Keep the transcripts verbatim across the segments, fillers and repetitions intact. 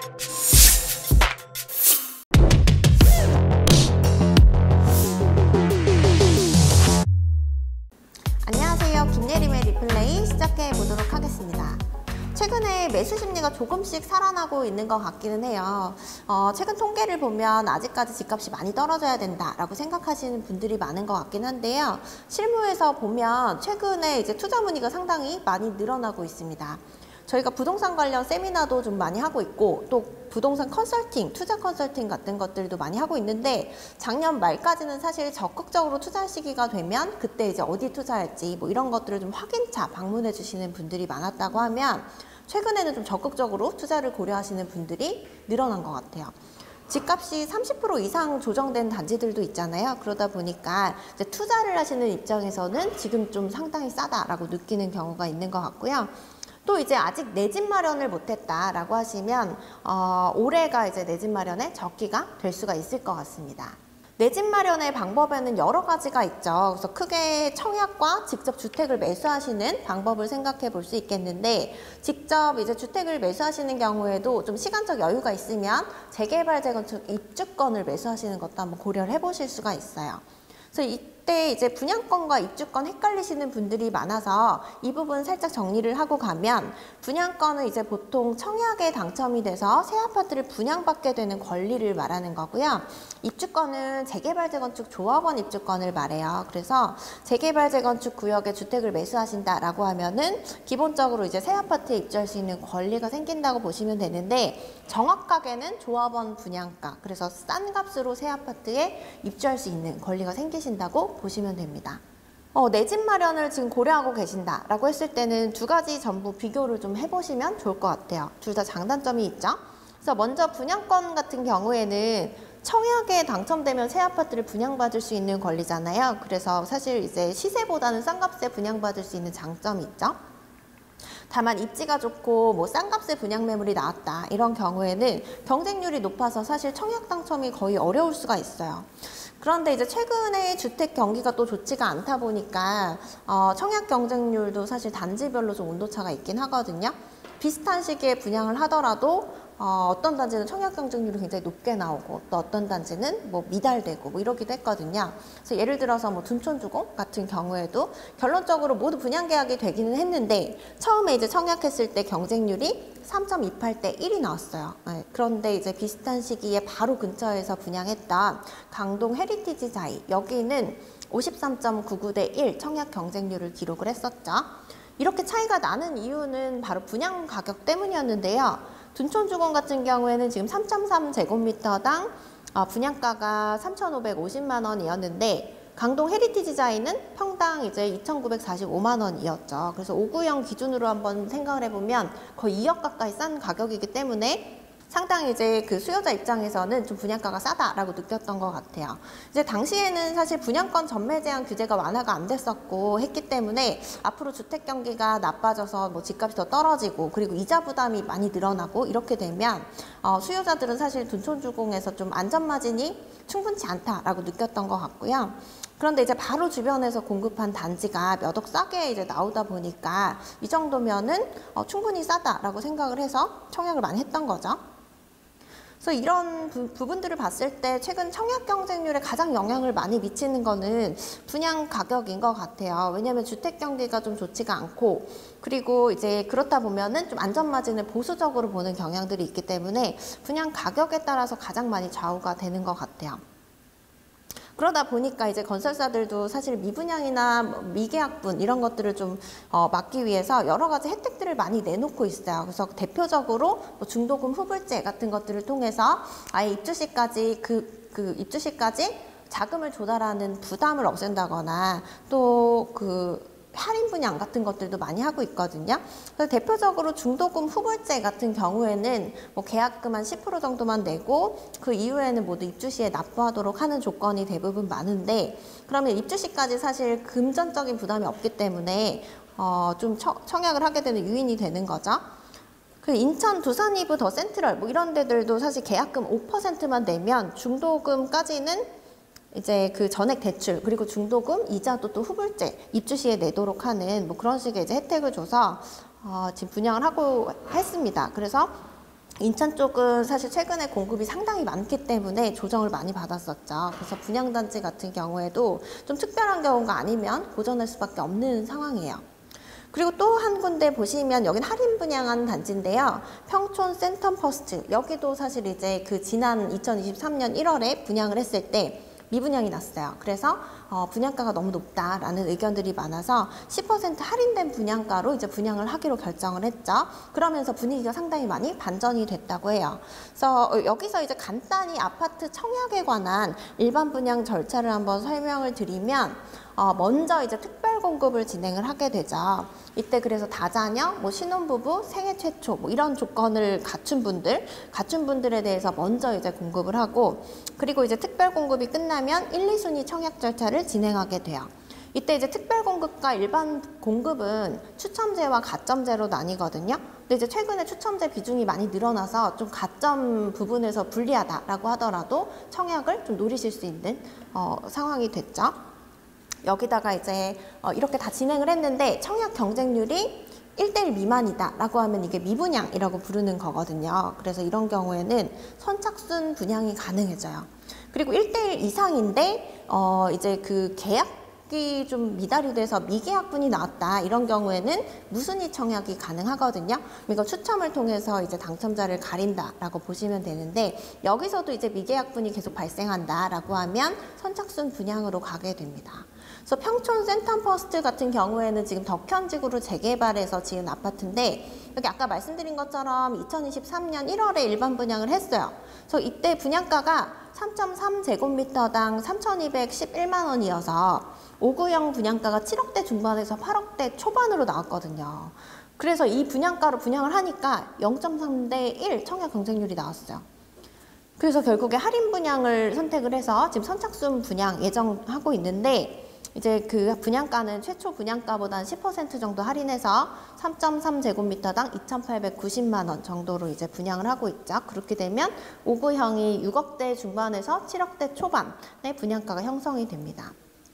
안녕하세요. 김예림의 리플레이 시작해 보도록 하겠습니다. 최근에 매수 심리가 조금씩 살아나고 있는 것 같기는 해요. 어, 최근 통계를 보면 아직까지 집값이 많이 떨어져야 된다라고 생각하시는 분들이 많은 것 같긴 한데요. 실무에서 보면 최근에 이제 투자 문의가 상당히 많이 늘어나고 있습니다. 저희가 부동산 관련 세미나도 좀 많이 하고 있고, 또 부동산 컨설팅, 투자 컨설팅 같은 것들도 많이 하고 있는데, 작년 말까지는 사실 적극적으로 투자 시기가 되면 그때 이제 어디 투자할지 뭐 이런 것들을 좀 확인차 방문해 주시는 분들이 많았다고 하면, 최근에는 좀 적극적으로 투자를 고려하시는 분들이 늘어난 것 같아요. 집값이 삼십 퍼센트 이상 조정된 단지들도 있잖아요. 그러다 보니까 이제 투자를 하시는 입장에서는 지금 좀 상당히 싸다라고 느끼는 경우가 있는 것 같고요. 또 이제 아직 내 집 마련을 못했다라고 하시면 어, 올해가 이제 내 집 마련의 적기가 될 수가 있을 것 같습니다. 내 집 마련의 방법에는 여러 가지가 있죠. 그래서 크게 청약과 직접 주택을 매수하시는 방법을 생각해 볼 수 있겠는데, 직접 이제 주택을 매수하시는 경우에도 좀 시간적 여유가 있으면 재개발 재건축 입주권을 매수하시는 것도 한번 고려를 해보실 수가 있어요. 그래서 이때 이제 분양권과 입주권 헷갈리시는 분들이 많아서 이 부분 살짝 정리를 하고 가면, 분양권은 이제 보통 청약에 당첨이 돼서 새 아파트를 분양받게 되는 권리를 말하는 거고요. 입주권은 재개발 재건축 조합원 입주권을 말해요. 그래서 재개발 재건축 구역에 주택을 매수하신다라고 하면은 기본적으로 이제 새 아파트에 입주할 수 있는 권리가 생긴다고 보시면 되는데, 정확하게는 조합원 분양가, 그래서 싼 값으로 새 아파트에 입주할 수 있는 권리가 생기신다고 보시면 됩니다. 어, 내 집 마련을 지금 고려하고 계신다라고 했을 때는 두 가지 전부 비교를 좀 해보시면 좋을 것 같아요. 둘 다 장단점이 있죠. 그래서 먼저 분양권 같은 경우에는 청약에 당첨되면 새 아파트를 분양받을 수 있는 권리잖아요. 그래서 사실 이제 시세보다는 싼 값에 분양받을 수 있는 장점이 있죠. 다만 입지가 좋고 뭐 싼 값에 분양 매물이 나왔다 이런 경우에는 경쟁률이 높아서 사실 청약 당첨이 거의 어려울 수가 있어요. 그런데 이제 최근에 주택 경기가 또 좋지가 않다 보니까 어, 청약 경쟁률도 사실 단지별로 좀 온도차가 있긴 하거든요. 비슷한 시기에 분양을 하더라도 어, 어떤 단지는 청약 경쟁률이 굉장히 높게 나오고, 또 어떤 단지는 뭐 미달되고 뭐 이러기도 했거든요. 그래서 예를 들어서 뭐 둔촌주공 같은 경우에도 결론적으로 모두 분양 계약이 되기는 했는데, 처음에 이제 청약했을 때 경쟁률이 삼 점 이팔 대 일이 나왔어요. 네, 그런데 이제 비슷한 시기에 바로 근처에서 분양했던 강동 헤리티지 자이, 여기는 오십삼 점 구구 대 일 청약 경쟁률을 기록을 했었죠. 이렇게 차이가 나는 이유는 바로 분양 가격 때문이었는데요. 둔촌주공 같은 경우에는 지금 삼 점 삼 제곱미터당 분양가가 삼천오백오십만 원이었는데, 강동 헤리티지 자이는 평당 이제 이천구백사십오만 원이었죠. 그래서 오구형 기준으로 한번 생각을 해보면 거의 이억 가까이 싼 가격이기 때문에 상당히 이제 그 수요자 입장에서는 좀 분양가가 싸다라고 느꼈던 것 같아요. 이제 당시에는 사실 분양권 전매 제한 규제가 완화가 안 됐었고 했기 때문에 앞으로 주택 경기가 나빠져서 뭐 집값이 더 떨어지고, 그리고 이자 부담이 많이 늘어나고 이렇게 되면 어, 수요자들은 사실 둔촌주공에서 좀 안전 마진이 충분치 않다라고 느꼈던 것 같고요. 그런데 이제 바로 주변에서 공급한 단지가 몇 억 싸게 이제 나오다 보니까 이 정도면은 어, 충분히 싸다라고 생각을 해서 청약을 많이 했던 거죠. 그래서 이런 부, 부분들을 봤을 때 최근 청약 경쟁률에 가장 영향을 많이 미치는 거는 분양 가격인 것 같아요. 왜냐하면 주택 경기가 좀 좋지가 않고, 그리고 이제 그렇다 보면은 좀 안전 마진을 보수적으로 보는 경향들이 있기 때문에 분양 가격에 따라서 가장 많이 좌우가 되는 것 같아요. 그러다 보니까 이제 건설사들도 사실 미분양이나 미계약분 이런 것들을 좀 어, 막기 위해서 여러 가지 혜택들을 많이 내놓고 있어요. 그래서 대표적으로 뭐 중도금 후불제 같은 것들을 통해서 아예 입주시까지 그, 그 입주시까지 자금을 조달하는 부담을 없앤다거나, 또 그 할인 분양 같은 것들도 많이 하고 있거든요. 그래서 대표적으로 중도금 후불제 같은 경우에는 뭐 계약금 한 십 퍼센트 정도만 내고 그 이후에는 모두 입주 시에 납부하도록 하는 조건이 대부분 많은데, 그러면 입주 시까지 사실 금전적인 부담이 없기 때문에 어, 좀 처, 청약을 하게 되는 유인이 되는 거죠. 그 인천 두산 이브 더 센트럴 뭐 이런 데들도 사실 계약금 오 퍼센트만 내면 중도금까지는 이제 그 전액 대출, 그리고 중도금, 이자도 또 후불제 입주 시에 내도록 하는 뭐 그런 식의 이제 혜택을 줘서 어, 지금 분양을 하고 했습니다. 그래서 인천 쪽은 사실 최근에 공급이 상당히 많기 때문에 조정을 많이 받았었죠. 그래서 분양단지 같은 경우에도 좀 특별한 경우가 아니면 고전할 수밖에 없는 상황이에요. 그리고 또 한 군데 보시면 여긴 할인 분양한 단지인데요. 평촌 센텀퍼스트, 여기도 사실 이제 그 지난 이천이십삼 년 일월에 분양을 했을 때 미분양이 났어요. 그래서 어, 분양가가 너무 높다라는 의견들이 많아서 십 퍼센트 할인된 분양가로 이제 분양을 하기로 결정을 했죠. 그러면서 분위기가 상당히 많이 반전이 됐다고 해요. 그래서 여기서 이제 간단히 아파트 청약에 관한 일반 분양 절차를 한번 설명을 드리면, 어, 먼저 이제 특별 공급을 진행을 하게 되죠. 이때 그래서 다자녀, 뭐 신혼부부, 생애 최초 뭐 이런 조건을 갖춘 분들, 갖춘 분들에 대해서 먼저 이제 공급을 하고, 그리고 이제 특별 공급이 끝나면 일, 이 순위 청약 절차를 진행하게 돼요. 이때 이제 특별 공급과 일반 공급은 추첨제와 가점제로 나뉘거든요. 근데 이제 최근에 추첨제 비중이 많이 늘어나서 좀 가점 부분에서 불리하다라고 하더라도 청약을 좀 노리실 수 있는 어, 상황이 됐죠. 여기다가 이제 어 이렇게 다 진행을 했는데 청약 경쟁률이 일 대 일 미만이다 라고 하면 이게 미분양이라고 부르는 거거든요. 그래서 이런 경우에는 선착순 분양이 가능해져요. 그리고 일 대 일 이상인데 어 이제 그 계약이 좀 미달이 돼서 미계약분이 나왔다, 이런 경우에는 무순위 청약이 가능하거든요. 이거 추첨을 통해서 이제 당첨자를 가린다라고 보시면 되는데, 여기서도 이제 미계약분이 계속 발생한다라고 하면 선착순 분양으로 가게 됩니다. 그래서 평촌 센텀퍼스트 같은 경우에는 지금 덕현지구로 재개발해서 지은 아파트인데, 여기 아까 말씀드린 것처럼 이천이십삼 년 일월에 일반 분양을 했어요. 그래서 이때 분양가가 삼 점 삼 제곱미터당 삼천이백십일만 원이어서 오구형 분양가가 칠억대 중반에서 팔억대 초반으로 나왔거든요. 그래서 이 분양가로 분양을 하니까 영 점 삼 대 일 청약 경쟁률이 나왔어요. 그래서 결국에 할인 분양을 선택을 해서 지금 선착순 분양 예정하고 있는데, 이제 그 분양가는 최초 분양가보다 십 퍼센트 정도 할인해서 삼 점 삼 제곱미터당 이천팔백구십만 원 정도로 이제 분양을 하고 있죠. 그렇게 되면 오구형이 육억대 중반에서 칠억대 초반의 분양가가 형성이 됩니다.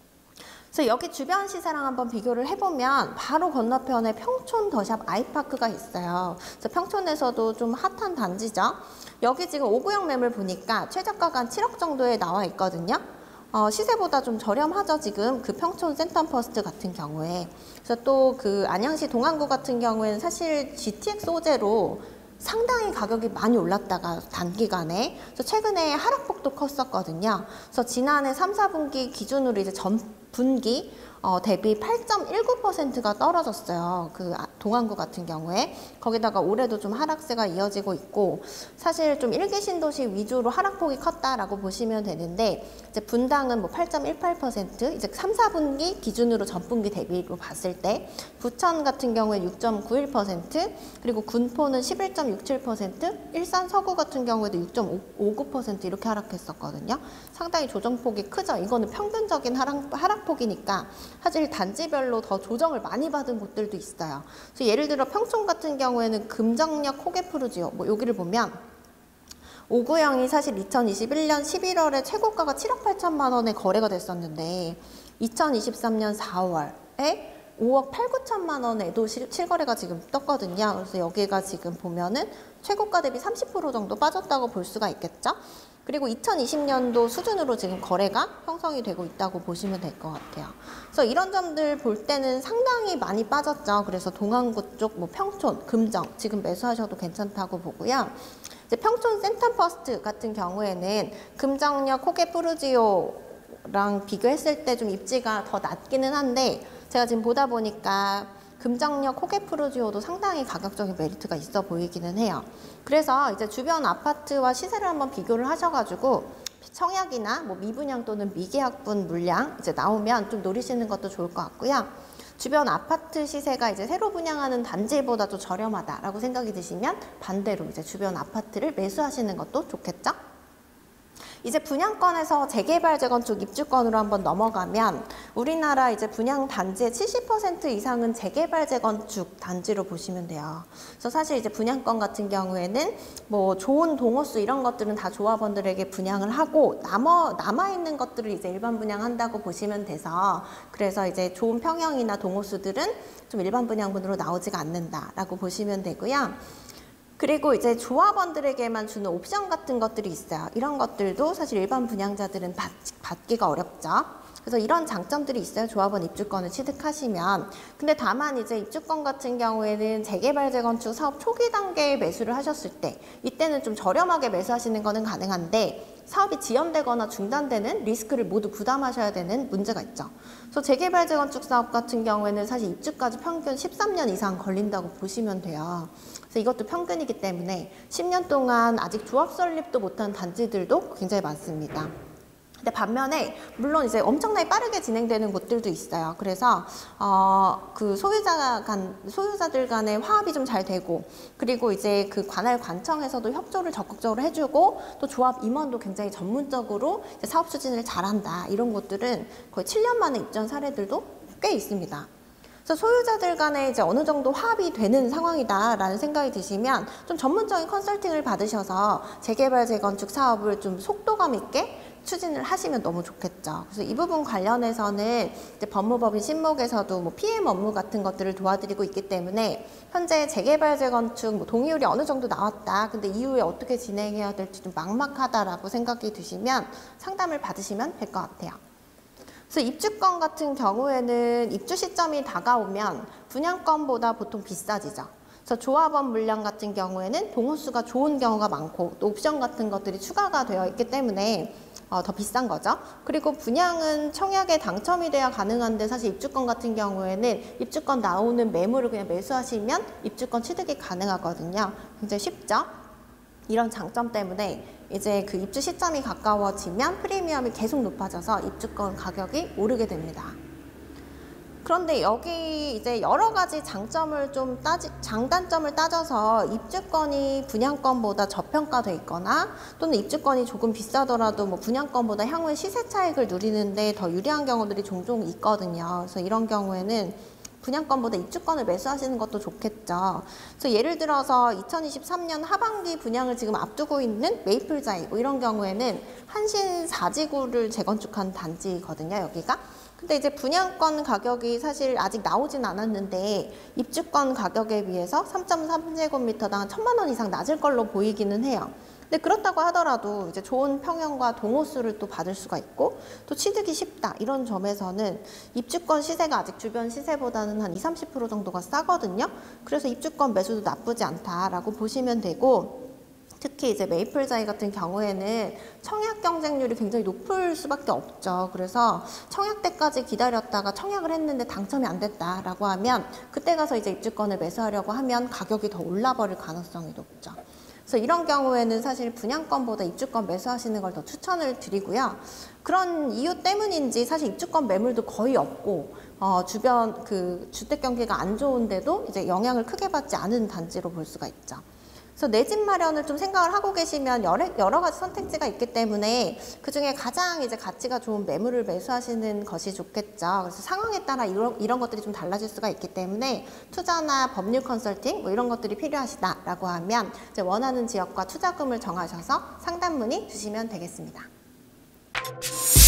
그래서 여기 주변 시세랑 한번 비교를 해보면 바로 건너편에 평촌 더샵 아이파크가 있어요. 그래서 평촌에서도 좀 핫한 단지죠. 여기 지금 오구형 매물 보니까 최저가가 한 칠억 정도에 나와 있거든요. 어, 시세보다 좀 저렴하죠, 지금 그 평촌 센텀퍼스트 같은 경우에. 그래서 또 그 안양시 동안구 같은 경우에는 사실 지티엑스 소재로 상당히 가격이 많이 올랐다가 단기간에, 그래서 최근에 하락폭도 컸었거든요. 그래서 지난해 삼, 사분기 기준으로 이제 전 분기 어, 대비 팔 점 일구 퍼센트가 떨어졌어요. 그 동안구 같은 경우에. 거기다가 올해도 좀 하락세가 이어지고 있고, 사실 좀 일기 신도시 위주로 하락폭이 컸다라고 보시면 되는데, 이제 분당은 뭐 팔 점 일팔 퍼센트, 이제 삼, 사분기 기준으로 전분기 대비로 봤을 때, 부천 같은 경우에 육 점 구일 퍼센트, 그리고 군포는 십일 점 육칠 퍼센트, 일산 서구 같은 경우에도 육 점 오구 퍼센트 이렇게 하락했었거든요. 상당히 조정폭이 크죠. 이거는 평균적인 하락, 하락폭이니까 사실 단지별로 더 조정을 많이 받은 곳들도 있어요. 그래서 예를 들어 평촌 같은 경우에는 금정역 호계푸르지오, 뭐 여기를 보면 오구형이 사실 이천이십일 년 십일월에 최고가가 칠억 팔천만 원에 거래가 됐었는데, 이천이십삼 년 사월에 오억 팔구천만 원에도 실거래가 지금 떴거든요. 그래서 여기가 지금 보면은 최고가 대비 삼십 퍼센트 정도 빠졌다고 볼 수가 있겠죠. 그리고 이천이십 년도 수준으로 지금 거래가 형성이 되고 있다고 보시면 될 것 같아요. 그래서 이런 점들 볼 때는 상당히 많이 빠졌죠. 그래서 동안구 쪽, 뭐 평촌, 금정 지금 매수하셔도 괜찮다고 보고요. 이제 평촌 센텀퍼스트 같은 경우에는 금정역 호계푸르지오랑 비교했을 때 좀 입지가 더 낮기는 한데, 제가 지금 보다 보니까 금정역 호계푸르지오도 상당히 가격적인 메리트가 있어 보이기는 해요. 그래서 이제 주변 아파트와 시세를 한번 비교를 하셔가지고 청약이나 뭐 미분양 또는 미계약분 물량 이제 나오면 좀 노리시는 것도 좋을 것 같고요. 주변 아파트 시세가 이제 새로 분양하는 단지보다도 저렴하다라고 생각이 드시면 반대로 이제 주변 아파트를 매수하시는 것도 좋겠죠? 이제 분양권에서 재개발, 재건축, 입주권으로 한번 넘어가면 우리나라 이제 분양 단지의 칠십 퍼센트 이상은 재개발, 재건축 단지로 보시면 돼요. 그래서 사실 이제 분양권 같은 경우에는 뭐 좋은 동호수 이런 것들은 다 조합원들에게 분양을 하고 남아, 남아있는 것들을 이제 일반 분양한다고 보시면 돼서, 그래서 이제 좋은 평형이나 동호수들은 좀 일반 분양분으로 나오지가 않는다라고 보시면 되고요. 그리고 이제 조합원들에게만 주는 옵션 같은 것들이 있어요. 이런 것들도 사실 일반 분양자들은 받, 받기가 어렵죠. 그래서 이런 장점들이 있어요. 조합원 입주권을 취득하시면. 근데 다만 이제 입주권 같은 경우에는 재개발 재건축 사업 초기 단계에 매수를 하셨을 때 이때는 좀 저렴하게 매수하시는 거는 가능한데 사업이 지연되거나 중단되는 리스크를 모두 부담하셔야 되는 문제가 있죠. 그래서 재개발 재건축 사업 같은 경우에는 사실 입주까지 평균 십삼 년 이상 걸린다고 보시면 돼요. 그래서 이것도 평균이기 때문에 십 년 동안 아직 조합 설립도 못한 단지들도 굉장히 많습니다. 근데 반면에 물론 이제 엄청나게 빠르게 진행되는 곳들도 있어요. 그래서 어, 그 소유자 간 소유자들 간의 화합이 좀 잘 되고 그리고 이제 그 관할 관청에서도 협조를 적극적으로 해주고 또 조합 임원도 굉장히 전문적으로 이제 사업 추진을 잘한다 이런 곳들은 거의 칠 년 만에 입주한 사례들도 꽤 있습니다. 그래서 소유자들 간에 이제 어느 정도 화합이 되는 상황이다라는 생각이 드시면 좀 전문적인 컨설팅을 받으셔서 재개발 재건축 사업을 좀 속도감 있게 추진을 하시면 너무 좋겠죠. 그래서 이 부분 관련해서는 이제 법무법인 신목에서도 뭐 피엠 업무 같은 것들을 도와드리고 있기 때문에 현재 재개발 재건축 뭐 동의율이 어느 정도 나왔다. 근데 이후에 어떻게 진행해야 될지 좀 막막하다라고 생각이 드시면 상담을 받으시면 될 것 같아요. 그래서 입주권 같은 경우에는 입주 시점이 다가오면 분양권보다 보통 비싸지죠. 그래서 조합원 물량 같은 경우에는 동호수가 좋은 경우가 많고 또 옵션 같은 것들이 추가가 되어 있기 때문에 어, 더 비싼 거죠. 그리고 분양은 청약에 당첨이 돼야 가능한데 사실 입주권 같은 경우에는 입주권 나오는 매물을 그냥 매수하시면 입주권 취득이 가능하거든요. 굉장히 쉽죠. 이런 장점 때문에 이제 그 입주 시점이 가까워지면 프리미엄이 계속 높아져서 입주권 가격이 오르게 됩니다. 그런데 여기 이제 여러 가지 장점을 좀 따지, 장단점을 따져서 입주권이 분양권보다 저평가돼 있거나 또는 입주권이 조금 비싸더라도 뭐 분양권보다 향후에 시세 차익을 누리는데 더 유리한 경우들이 종종 있거든요. 그래서 이런 경우에는 분양권보다 입주권을 매수하시는 것도 좋겠죠. 그래서 예를 들어서 이천이십삼 년 하반기 분양을 지금 앞두고 있는 메이플자이 뭐 이런 경우에는 한신 사 지구를 재건축한 단지거든요, 여기가. 근데 이제 분양권 가격이 사실 아직 나오진 않았는데 입주권 가격에 비해서 삼 점 삼 제곱미터당 천만 원 이상 낮을 걸로 보이기는 해요. 근데 그렇다고 하더라도 이제 좋은 평형과 동호수를 또 받을 수가 있고 또 취득이 쉽다 이런 점에서는 입주권 시세가 아직 주변 시세보다는 한 이십, 삼십 퍼센트 정도가 싸거든요. 그래서 입주권 매수도 나쁘지 않다라고 보시면 되고 특히 이제 메이플자이 같은 경우에는 청약 경쟁률이 굉장히 높을 수밖에 없죠. 그래서 청약 때까지 기다렸다가 청약을 했는데 당첨이 안 됐다라고 하면 그때 가서 이제 입주권을 매수하려고 하면 가격이 더 올라버릴 가능성이 높죠. 그래서 이런 경우에는 사실 분양권보다 입주권 매수하시는 걸 더 추천을 드리고요. 그런 이유 때문인지 사실 입주권 매물도 거의 없고 어, 주변 그 주택 경기가 안 좋은데도 이제 영향을 크게 받지 않은 단지로 볼 수가 있죠. 그래서 내 집 마련을 좀 생각을 하고 계시면 여러, 여러 가지 선택지가 있기 때문에 그중에 가장 이제 가치가 좋은 매물을 매수하시는 것이 좋겠죠. 그래서 상황에 따라 이런, 이런 것들이 좀 달라질 수가 있기 때문에 투자나 법률 컨설팅 뭐 이런 것들이 필요하시다라고 하면 이제 원하는 지역과 투자금을 정하셔서 상담 문의 주시면 되겠습니다.